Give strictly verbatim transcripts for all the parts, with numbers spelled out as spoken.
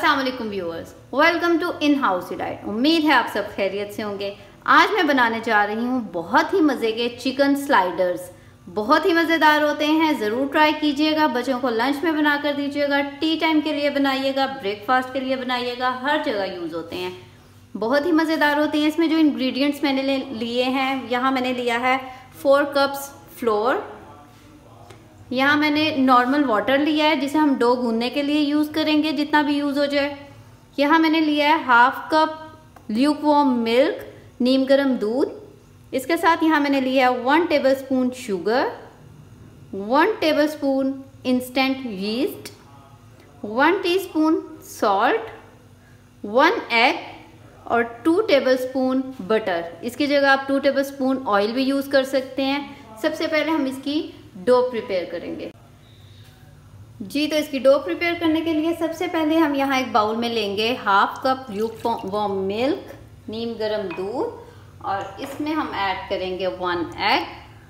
अस्सलाम वालेकुम viewers, welcome to in house diet. उम्मीद है आप सब खैरियत से होंगे। आज मैं बनाने जा रही हूँ बहुत ही मज़े के चिकन स्लाइडर्स। बहुत ही मज़ेदार होते हैं, ज़रूर ट्राई कीजिएगा। बच्चों को लंच में बना कर दीजिएगा, टी टाइम के लिए बनाइएगा, ब्रेकफास्ट के लिए बनाइएगा, हर जगह यूज़ होते हैं। बहुत ही मज़ेदार होते हैं। इसमें जो इंग्रेडिएंट्स मैंने लिए हैं, यहाँ मैंने लिया है फोर कप्स फ्लोर। यहाँ मैंने नॉर्मल वाटर लिया है जिसे हम डो गूंदने के लिए यूज़ करेंगे, जितना भी यूज़ हो जाए। यहाँ मैंने लिया है हाफ कप ल्यूकवार्म मिल्क, नीम गर्म दूध। इसके साथ यहाँ मैंने लिया है one tablespoon sugar, one tablespoon instant yeast, one teaspoon salt, one egg और टू टेबलस्पून बटर। इसकी जगह आप टू टेबलस्पून ऑयल भी यूज़ कर सकते हैं। सबसे पहले हम इसकी डो प्रिपेयर करेंगे जी। तो इसकी डो प्रिपेयर करने के लिए सबसे पहले हम यहाँ एक बाउल में लेंगे हाफ कप ल्यूकवार्म मिल्क, नीम गर्म दूध, और इसमें हम ऐड करेंगे वन एग।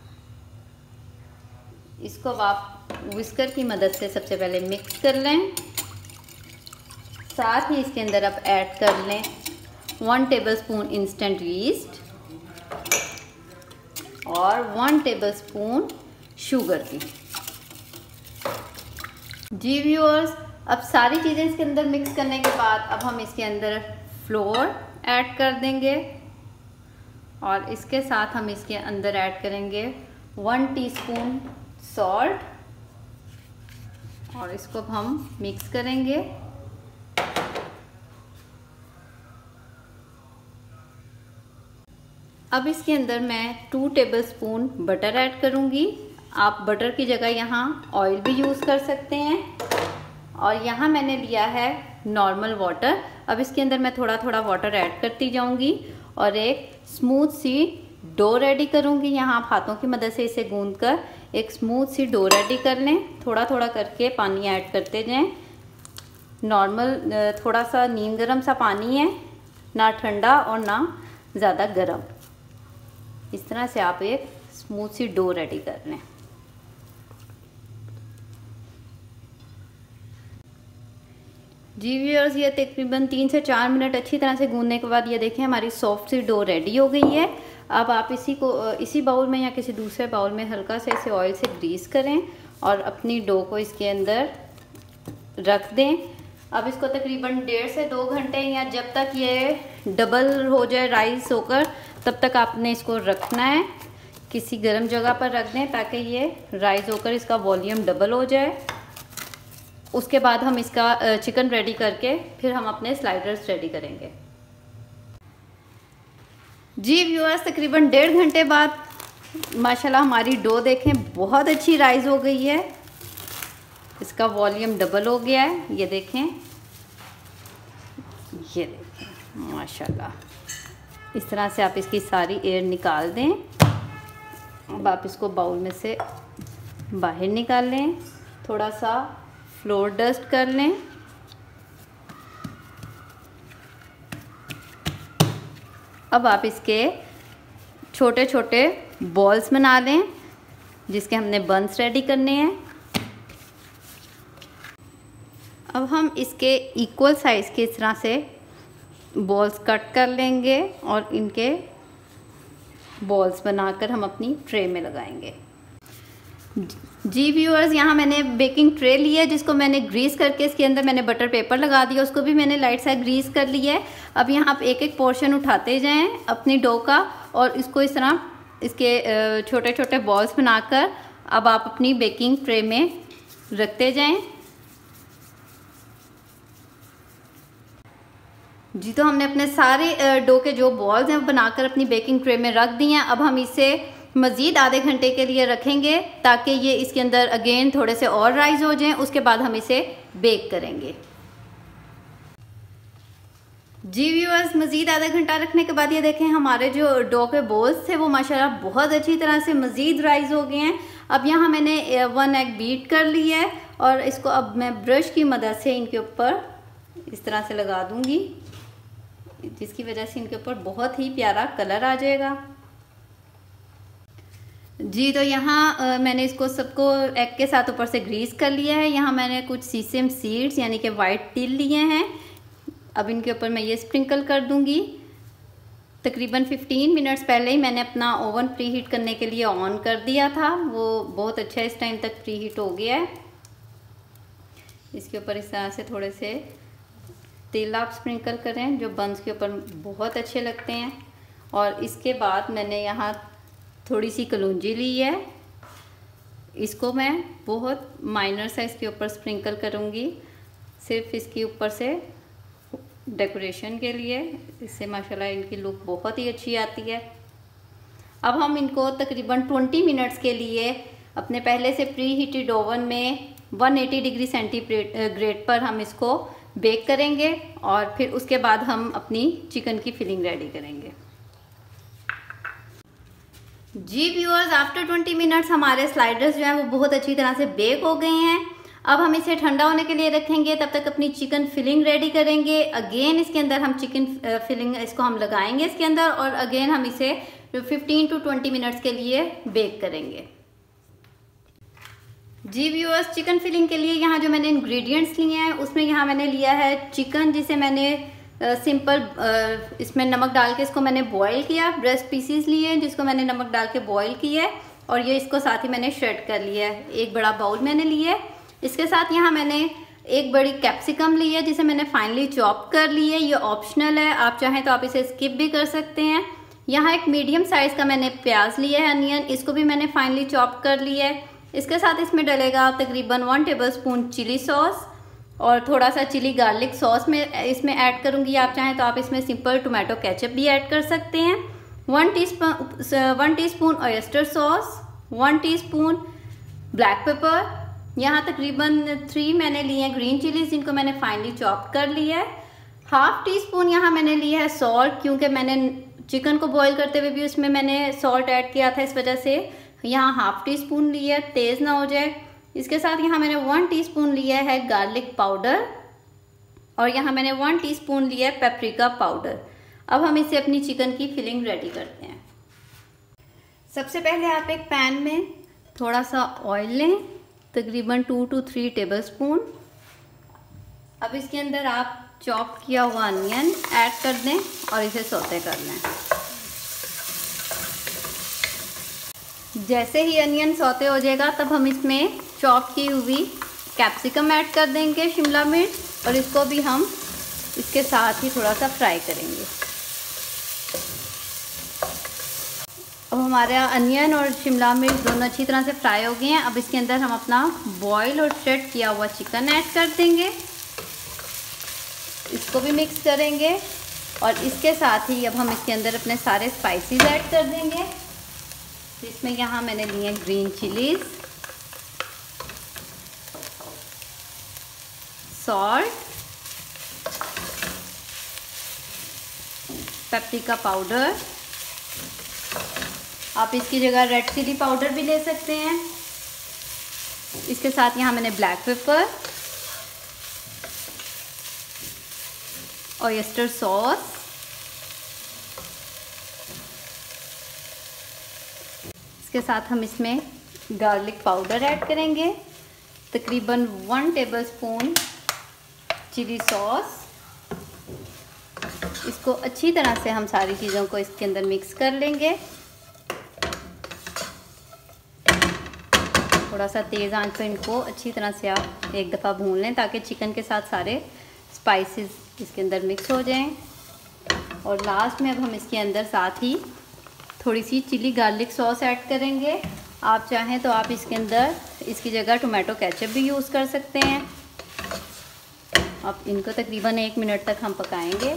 इसको आप विस्कर की मदद से सबसे पहले मिक्स कर लें। साथ ही इसके अंदर आप ऐड कर लें वन टेबलस्पून इंस्टेंट यीस्ट और वन टेबलस्पून शुगर की। जी व्यूअर्स, अब सारी चीज़ें इसके अंदर मिक्स करने के बाद अब हम इसके अंदर फ्लोर ऐड कर देंगे और इसके साथ हम इसके अंदर ऐड करेंगे वन टीस्पून सॉल्ट और इसको हम मिक्स करेंगे। अब इसके अंदर मैं टू टेबलस्पून बटर ऐड करूँगी। आप बटर की जगह यहाँ ऑयल भी यूज़ कर सकते हैं। और यहाँ मैंने लिया है नॉर्मल वाटर। अब इसके अंदर मैं थोड़ा थोड़ा वाटर ऐड करती जाऊँगी और एक स्मूथ सी डो रेडी करूँगी। यहाँ आप हाथों की मदद से इसे गूंद कर एक स्मूथ सी डो रेडी कर लें। थोड़ा थोड़ा करके पानी ऐड करते जाएं। नॉर्मल थोड़ा सा नीम गर्म सा पानी है, ना ठंडा और ना ज़्यादा गर्म। इस तरह से आप एक स्मूथ सी डो रेडी कर लें। जी व्यूअर्स, ये तकरीबन तीन से चार मिनट अच्छी तरह से गूंदने के बाद ये देखें हमारी सॉफ्ट सी डो रेडी हो गई है। अब आप इसी को इसी बाउल में या किसी दूसरे बाउल में हल्का से इसे ऑयल से ग्रीस करें और अपनी डो को इसके अंदर रख दें। अब इसको तकरीबन डेढ़ से दो घंटे या जब तक ये डबल हो जाए राइस होकर, तब तक आपने इसको रखना है। किसी गर्म जगह पर रख दें ताकि ये राइस होकर इसका वॉल्यूम डबल हो जाए। उसके बाद हम इसका चिकन रेडी करके फिर हम अपने स्लाइडर्स रेडी करेंगे। जी व्यूअर्स, तकरीबन डेढ़ घंटे बाद माशाल्लाह हमारी डो देखें बहुत अच्छी राइस हो गई है। इसका वॉल्यूम डबल हो गया है। ये देखें, ये देखें माशाल्लाह। इस तरह से आप इसकी सारी एयर निकाल दें। अब आप इसको बाउल में से बाहर निकाल लें। थोड़ा सा फ्लोर डस्ट कर लें। अब आप इसके छोटे छोटे बॉल्स बना लें जिसके हमने बंस रेडी करने हैं। अब हम इसके इक्वल साइज़ के इस तरह से बॉल्स कट कर लेंगे और इनके बॉल्स बनाकर हम अपनी ट्रे में लगाएंगे। जी व्यूअर्स, यहाँ मैंने बेकिंग ट्रे ली है जिसको मैंने ग्रीस करके इसके अंदर मैंने बटर पेपर लगा दिया, उसको भी मैंने लाइट सा ग्रीस कर लिया है। अब यहाँ आप एक एक पोर्शन उठाते जाएं अपनी डो का और इसको इस तरह इसके छोटे छोटे बॉल्स बनाकर अब आप अपनी बेकिंग ट्रे में रखते जाएं। जी, तो हमने अपने सारे डो के जो बॉल्स हैं बनाकर अपनी बेकिंग ट्रे में रख दिए हैं। अब हम इसे मज़ीद आधे घंटे के लिए रखेंगे ताकि ये इसके अंदर अगेन थोड़े से और राइज हो जाएं। उसके बाद हम इसे बेक करेंगे। जी व्यूअर्स, मज़ीद आधा घंटा रखने के बाद ये देखें हमारे जो डो के बॉल्स थे वो माशाल्लाह बहुत अच्छी तरह से मज़ीद राइज हो गए हैं। अब यहाँ मैंने वन एग बीट कर लिया है और इसको अब मैं ब्रश की मदद से इनके ऊपर इस तरह से लगा दूँगी, जिसकी वजह से इनके ऊपर बहुत ही प्यारा कलर आ जाएगा। जी तो यहाँ मैंने इसको सबको एग के साथ ऊपर से ग्रीस कर लिया है। यहाँ मैंने कुछ सीसम सीड्स यानी कि वाइट तिल लिए हैं। अब इनके ऊपर मैं ये स्प्रिंकल कर दूंगी। तकरीबन पंद्रह मिनट्स पहले ही मैंने अपना ओवन प्री हीट करने के लिए ऑन कर दिया था, वो बहुत अच्छा इस टाइम तक प्री हीट हो गया है। इसके ऊपर इस तरह से थोड़े से तिल आप स्प्रिंकल करें जो बंस के ऊपर बहुत अच्छे लगते हैं। और इसके बाद मैंने यहाँ थोड़ी सी कलौंजी ली है, इसको मैं बहुत माइनर सा इसके ऊपर स्प्रिंकल करूँगी, सिर्फ इसके ऊपर से डेकोरेशन के लिए। इससे माशाल्लाह इनकी लुक बहुत ही अच्छी आती है। अब हम इनको तकरीबन बीस मिनट्स के लिए अपने पहले से प्री हीटेड ओवन में एक सौ अस्सी डिग्री सेंटीग्रेड पर हम इसको बेक करेंगे और फिर उसके बाद हम अपनी चिकन की फिलिंग रेडी करेंगे। जी व्यूअर्स, आफ्टर बीस मिनट्स हमारे स्लाइडर्स जो हैं वो बहुत अच्छी तरह से बेक हो गए हैं। अब हम इसे ठंडा होने के लिए रखेंगे, तब तक अपनी चिकन फिलिंग रेडी करेंगे। अगेन इसके अंदर हम चिकन फिलिंग इसको हम लगाएंगे इसके अंदर और अगेन हम इसे पंद्रह टू बीस मिनट्स के लिए बेक करेंगे। जी व्यूअर्स, चिकन फिलिंग के लिए यहाँ जो मैंने इंग्रेडिएंट्स लिए हैं उसमें यहाँ मैंने लिया है चिकन, जिसे मैंने सिंपल uh, इसमें नमक डाल के इसको मैंने बॉईल किया। ब्रेस्ट पीसीज लिए जिसको मैंने नमक डाल के बॉईल किया है और ये इसको साथ ही मैंने श्रेड कर लिया है। एक बड़ा बाउल मैंने लिया है। इसके साथ यहाँ मैंने एक बड़ी कैप्सिकम ली है जिसे मैंने फाइनली चॉप कर ली है। ये ऑप्शनल है, आप चाहें तो आप इसे स्किप भी कर सकते हैं। यहाँ एक मीडियम साइज़ का मैंने प्याज लिया है, अनियन, इसको भी मैंने फाइनली चॉप कर लिया है। इसके साथ इसमें डलेगा तकरीबन one tablespoon chilli sauce और थोड़ा सा चिली गार्लिक सॉस में इसमें ऐड करूँगी। आप चाहें तो आप इसमें सिंपल टोमेटो केचप भी ऐड कर सकते हैं। One teaspoon one teaspoon oyster sauce, one teaspoon black pepper, यहाँ तकरीबन थ्री मैंने लिए हैं ग्रीन चिलीज जिनको मैंने फाइनली चॉप कर लिया है। हाफ टी स्पून यहाँ मैंने लिया है सॉल्ट, क्योंकि मैंने चिकन को बॉईल करते हुए भी उसमें मैंने सॉल्ट ऐड किया था, इस वजह से यहाँ हाफ टी स्पून लिया है, तेज़ ना हो जाए। इसके साथ यहाँ मैंने वन टीस्पून लिया है गार्लिक पाउडर और यहाँ मैंने वन टीस्पून लिया है पेपरिका पाउडर। अब हम इसे अपनी चिकन की फिलिंग रेडी करते हैं। सबसे पहले आप एक पैन में थोड़ा सा ऑयल लें, तकरीबन two two three tablespoon. अब इसके अंदर आप चॉप किया हुआ अनियन ऐड कर दें और इसे सौते कर लें। जैसे ही अनियन सौते हो जाएगा तब हम इसमें चॉप की हुई कैप्सिकम ऐड कर देंगे, शिमला मिर्च, और इसको भी हम इसके साथ ही थोड़ा सा फ्राई करेंगे। अब हमारा अनियन और शिमला मिर्च दोनों अच्छी तरह से फ्राई हो गए हैं। अब इसके अंदर हम अपना बॉयल और श्रेड किया हुआ चिकन ऐड कर देंगे, इसको भी मिक्स करेंगे और इसके साथ ही अब हम इसके अंदर अपने सारे स्पाइसेस ऐड कर देंगे। इसमें यहाँ मैंने लिए green chillies, salt, paprika powder, आप इसकी जगह रेड चिली पाउडर भी ले सकते हैं। इसके साथ यहाँ मैंने ब्लैक पेपर, ऑयस्टर सॉस, इसके साथ हम इसमें गार्लिक पाउडर ऐड करेंगे, तकरीबन वन टेबलस्पून चिली सॉस। इसको अच्छी तरह से हम सारी चीज़ों को इसके अंदर मिक्स कर लेंगे। थोड़ा सा तेज़ आंच पर इनको अच्छी तरह से आप एक दफ़ा भून लें ताकि चिकन के साथ सारे स्पाइसेस इसके अंदर मिक्स हो जाएं। और लास्ट में अब हम इसके अंदर साथ ही थोड़ी सी चिली गार्लिक सॉस ऐड करेंगे। आप चाहें तो आप इसके अंदर इसकी जगह टोमेटो केचप भी यूज़ कर सकते हैं। अब इनको तकरीबन एक मिनट तक हम पकाएंगे।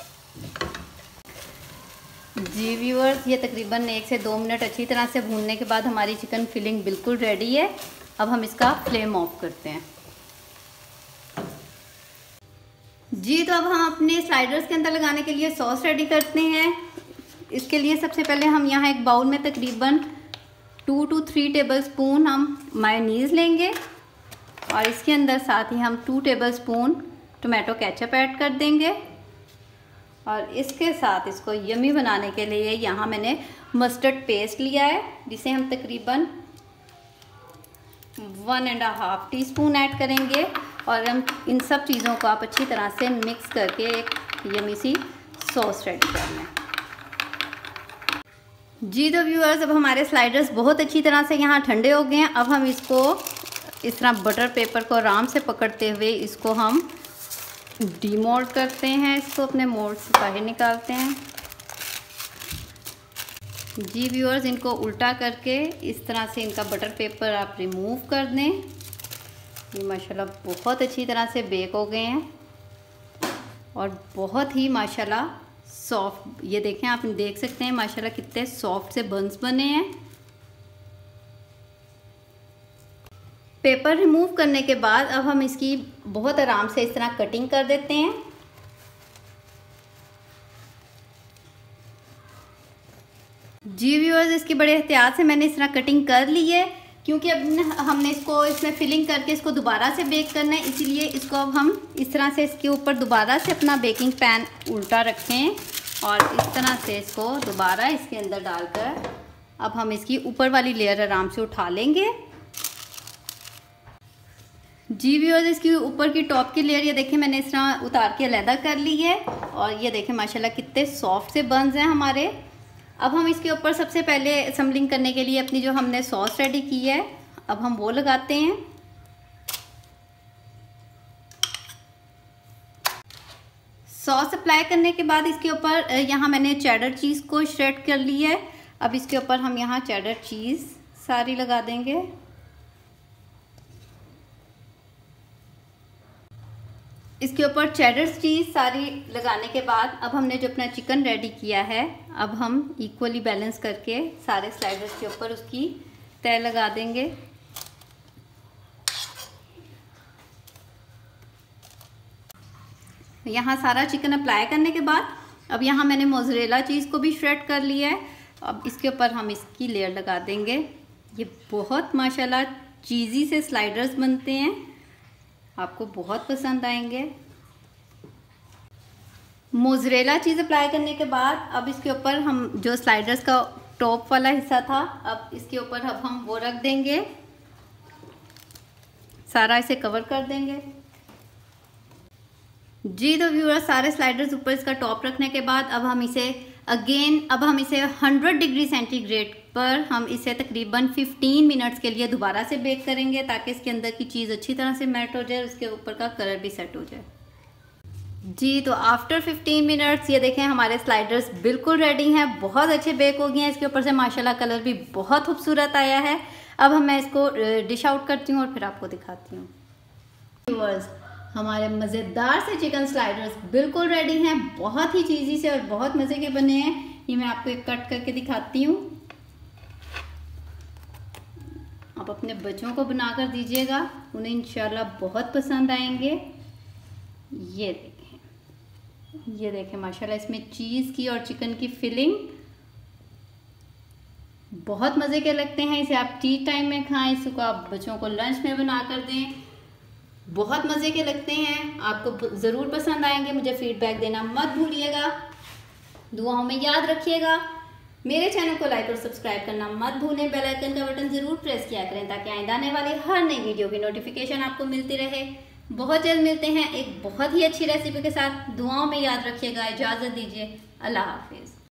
जी व्यूअर्स, ये तकरीबन एक से दो मिनट अच्छी तरह से भूनने के बाद हमारी चिकन फिलिंग बिल्कुल रेडी है। अब हम इसका फ्लेम ऑफ करते हैं। जी तो अब हम अपने स्लाइडर्स के अंदर लगाने के लिए सॉस रेडी करते हैं। इसके लिए सबसे पहले हम यहाँ एक बाउल में तकरीबन two two three tablespoon हम मायोनीज़ लेंगे और इसके अंदर साथ ही हम two tablespoon tomato ketchup add कर देंगे और इसके साथ इसको यमी बनाने के लिए यहाँ मैंने मस्टर्ड पेस्ट लिया है, जिसे हम तकरीबन one and half teaspoon add करेंगे। और हम इन सब चीज़ों को आप अच्छी तरह से मिक्स करके एक यमी सी सॉस रेडी कर लें। जी तो व्यूअर्स, अब हमारे स्लाइडर्स बहुत अच्छी तरह से यहाँ ठंडे हो गए हैं। अब हम इसको इस तरह बटर पेपर को आराम से पकड़ते हुए इसको हम डीमोल्ड करते हैं, इसको अपने मोल्ड से बाहर निकालते हैं। जी व्यूअर्स, इनको उल्टा करके इस तरह से इनका बटर पेपर आप रिमूव कर दें। ये माशाल्लाह बहुत अच्छी तरह से बेक हो गए हैं और बहुत ही माशाल्लाह सॉफ्ट, ये देखें आप देख सकते हैं माशाल्लाह कितने सॉफ्ट से बंस बने हैं। पेपर रिमूव करने के बाद अब हम इसकी बहुत आराम से इस तरह कटिंग कर देते हैं। जी व्यूअर्स, इसकी बड़े एहतियात से मैंने इस तरह कटिंग कर ली है, क्योंकि अब हमने इसको इसमें फिलिंग करके इसको दोबारा से बेक करना है, इसीलिए इसको अब हम इस तरह से इसके ऊपर दोबारा से अपना बेकिंग पैन उल्टा रखें और इस तरह से इसको दोबारा इसके अंदर डालकर अब हम इसकी ऊपर वाली लेयर आराम से उठा लेंगे। जी व्यूअर्स, इसकी ऊपर की टॉप की लेयर ये देखें मैंने इस तरह उतार के अलहदा कर ली है और ये देखें माशाल्लाह कितने सॉफ्ट से बंस हैं हमारे। अब हम इसके ऊपर सबसे पहले असम्बलिंग करने के लिए अपनी जो हमने सॉस रेडी की है, अब हम वो लगाते हैं। सॉस अप्लाई करने के बाद इसके ऊपर यहाँ मैंने चेडर चीज़ को श्रेड कर ली है। अब इसके ऊपर हम यहाँ चेडर चीज़ सारी लगा देंगे। इसके ऊपर चेडर चीज़ सारी लगाने के बाद अब हमने जो अपना चिकन रेडी किया है, अब हम इक्वली बैलेंस करके सारे स्लाइडर्स के ऊपर उसकी तय लगा देंगे। यहाँ सारा चिकन अप्लाई करने के बाद अब यहाँ मैंने मोज़रेला चीज़ को भी श्रेड कर लिया है। अब इसके ऊपर हम इसकी लेयर लगा देंगे। ये बहुत माशाल्लाह चीज़ी से स्लाइडर्स बनते हैं, आपको बहुत पसंद आएंगे। मोज़रेला चीज़ अप्लाई करने के बाद अब इसके ऊपर हम जो स्लाइडर्स का टॉप वाला हिस्सा था, अब इसके ऊपर अब हम वो रख देंगे, सारा इसे कवर कर देंगे। जी तो व्यूअर्स, सारे स्लाइडर्स ऊपर इसका टॉप रखने के बाद अब हम इसे अगेन अब हम इसे हंड्रेड डिग्री सेंटीग्रेड पर हम इसे तकरीबन फिफ्टीन मिनट्स के लिए दोबारा से बेक करेंगे, ताकि इसके अंदर की चीज़ अच्छी तरह से मेल्ट हो जाए, उसके ऊपर का कलर भी सेट हो जाए। जी तो आफ्टर फिफ्टीन मिनट्स ये देखें हमारे स्लाइडर्स बिल्कुल रेडी हैं, बहुत अच्छे बेक हो गए हैं। इसके ऊपर से माशाल्लाह कलर भी बहुत खूबसूरत आया है। अब हम मैं इसको डिश आउट करती हूँ और फिर आपको दिखाती हूँ। व्यूअर्स, हमारे मज़ेदार से चिकन स्लाइडर्स बिल्कुल रेडी हैं, बहुत ही चीज़ी से और बहुत मज़े के बने हैं। ये मैं आपको एक कट करके दिखाती हूँ। आप अपने बच्चों को बना कर दीजिएगा, उन्हें इंशाल्लाह बहुत पसंद आएंगे। ये देखें, ये देखें माशाल्लाह इसमें चीज़ की और चिकन की फिलिंग बहुत मज़े के लगते हैं। इसे आप टी टाइम में खाएं, इसको आप बच्चों को लंच में बना कर दें, बहुत मज़े के लगते हैं, आपको ज़रूर पसंद आएंगे। मुझे फीडबैक देना मत भूलिएगा, दुआओं में याद रखिएगा। मेरे चैनल को लाइक और सब्सक्राइब करना मत भूलें, बेल आइकन का बटन ज़रूर प्रेस किया करें ताकि आइंदा आने वाली हर नई वीडियो की नोटिफिकेशन आपको मिलती रहे। बहुत जल्द मिलते हैं एक बहुत ही अच्छी रेसिपी के साथ। दुआओं में याद रखिएगा। इजाज़त दीजिए, अल्लाह हाफिज़।